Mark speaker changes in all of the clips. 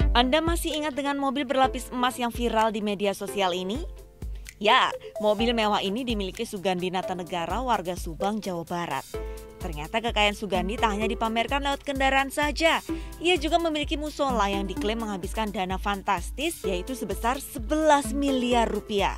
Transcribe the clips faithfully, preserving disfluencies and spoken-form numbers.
Speaker 1: Anda masih ingat dengan mobil berlapis emas yang viral di media sosial ini? Ya, mobil mewah ini dimiliki Sugandi Natanegara, warga Subang, Jawa Barat. Ternyata kekayaan Sugandi tak hanya dipamerkan lewat kendaraan saja. Ia juga memiliki musola yang diklaim menghabiskan dana fantastis, yaitu sebesar sebelas miliar rupiah.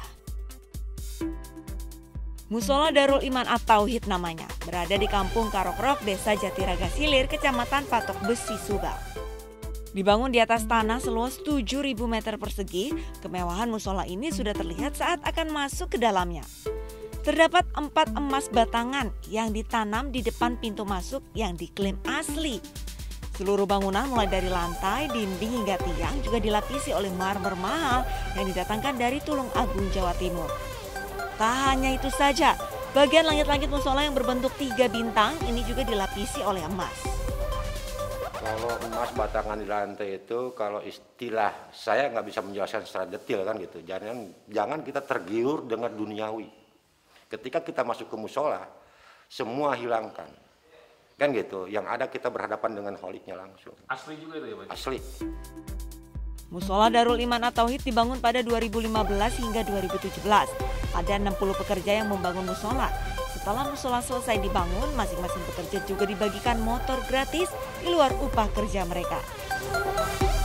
Speaker 1: Musola Darul Iman At-Tauhid namanya, berada di Kampung Karokrok, Desa Jatiraga Silir, Kecamatan Patok Besi, Subang. Dibangun di atas tanah seluas tujuh ribu meter persegi, kemewahan musola ini sudah terlihat saat akan masuk ke dalamnya. Terdapat empat emas batangan yang ditanam di depan pintu masuk yang diklaim asli. Seluruh bangunan mulai dari lantai, dinding hingga tiang juga dilapisi oleh marmer mahal yang didatangkan dari Tulung Agung, Jawa Timur. Tak hanya itu saja, bagian langit-langit musola yang berbentuk tiga bintang ini juga dilapisi oleh emas.
Speaker 2: Kalau emas batangan di lantai itu, kalau istilah saya nggak bisa menjelaskan secara detail kan gitu. Jangan jangan kita tergiur dengan duniawi. Ketika kita masuk ke musola, semua hilangkan, kan gitu. Yang ada kita berhadapan dengan holiknya langsung.
Speaker 3: Asli juga itu ya Pak?
Speaker 2: Asli.
Speaker 1: Musola Darul Iman At-Tauhid dibangun pada dua ribu lima belas hingga dua ribu tujuh belas. Ada enam puluh pekerja yang membangun musola. Setelah musola selesai dibangun, masing-masing pekerja juga dibagikan motor gratis di luar upah kerja mereka.